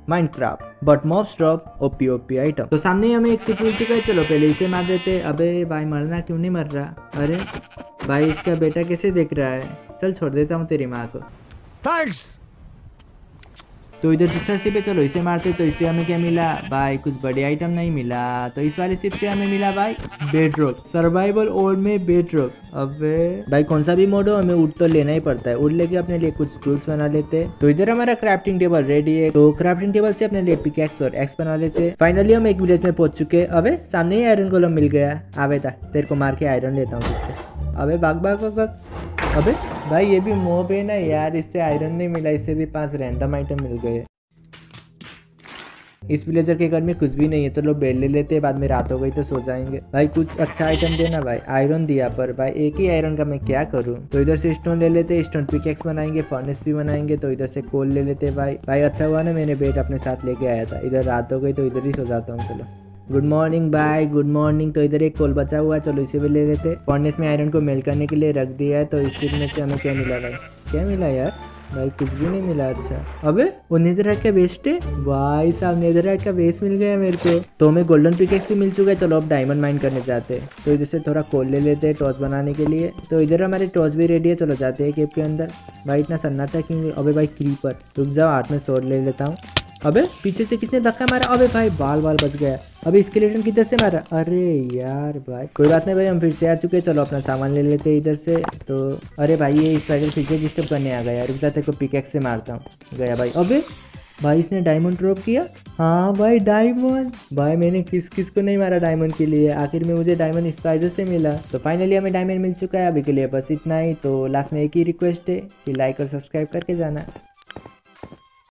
Minecraft but mobs drop OP OP item. तो सामने ही हमें एक सिप मिल चुका है, चलो पहले इसे मार देते। अबे भाई मरना क्यों नहीं मर रहा? अरे भाई इसका बेटा कैसे देख रहा है? चल छोड़ देता हूँ तेरी माँ को। थैंक्स। तो इधर दूसरा सिप है, चलो इसे मारते। तो इससे हमें क्या मिला भाई? कुछ बड़े आइटम नहीं मिला। तो इस वाले सिप से हमें मिला भाई बेडरॉक, सर्वाइवल और में बेडरॉक। अबे भाई कौन सा भी मोड हो हमें वुड तो लेना ही पड़ता है। वुड लेके अपने लिए कुछ टूल्स बना लेते हैं। तो इधर हमारा क्राफ्टिंग टेबल रेडी है, तो क्राफ्टिंग टेबल से अपने लिए पिकैक्स और एक्स बना लेते हैं। फाइनली हम एक विलेज में पहुंच चुके हैं। अबे सामने ही आयरन गोलम मिल गया। आवे था तेरे को मार के आयरन लेता हूँ तुझसे। अबे भाग भाग भाग भाग। अबे भाई ये भी मोब है ना यार, इससे आयरन नहीं मिला, इससे भी 5 रैंडम आइटम मिल गए। इस विलेजर के घर में कुछ भी नहीं है, चलो बेड ले लेते हैं, बाद में रात हो गई तो सो जाएंगे। भाई कुछ अच्छा आइटम देना भाई। आयरन दिया पर भाई एक ही आयरन का मैं क्या करूं? तो इधर से स्टोन ले लेते, स्टोन पिकेक्स बनाएंगे, फर्नेस भी बनाएंगे। तो इधर से कोल ले लेते भाई। भाई अच्छा हुआ ना मैंने बेड अपने साथ लेके आया था, इधर रात हो गई तो इधर ही सो जाता हूँ। चलो गुड मॉर्निंग भाई, गुड मॉर्निंग। तो इधर एक कोल बचा हुआ है, चलो इसे भी ले लेते। फर्नेस में आयरन को मेल्ट करने के लिए रख दिया है। तो इस चीज में से हमें क्या मिला भाई? क्या मिला यार? भाई कुछ भी नहीं मिला। अच्छा अबे वो नेदरराइट का वेस्ट है भाई साहब, नेदरराइट का वेस्ट मिल गया मेरे को। तो हमें गोल्डन पिकेक्स भी मिल चुका है, चलो अब डायमंड माइन करने जाते हैं। तो इधर से थोड़ा कोल ले लेते हैं टॉर्च बनाने के लिए। तो इधर हमारे टॉर्च भी रेडी है, चलो जाते हैं केव के अंदर। भाई इतना सन्नाटा क्यों? अबे भाई क्रीपर, रुक जाओ हाथ में स्वॉर्ड ले लेता हूँ। अबे पीछे से किसने धक्का मारा? अबे भाई बाल बाल बच गया। अबे स्केलेटन किधर से मारा? अरे यार भाई कोई बात नहीं भाई, हम फिर से आ चुके हैं, चलो अपना सामान ले लेते हैं इधर से। तो अरे भाई ये स्पाइडर फिर से डिस्टर्ब करने आ गया, रुक जाते को पिकैक्स से मारता हूँ। गया भाई। अबे भाई इसने डायमंड ड्रॉप किया। हाँ भाई डायमंड। भाई मैंने किस किस को नहीं मारा डायमंड के लिए, आखिर में मुझे डायमंड स्पाइडर से मिला। तो फाइनली हमें डायमंड मिल चुका है। अभी के लिए बस इतना ही। तो लास्ट में एक ही रिक्वेस्ट है कि लाइक और सब्सक्राइब करके जाना।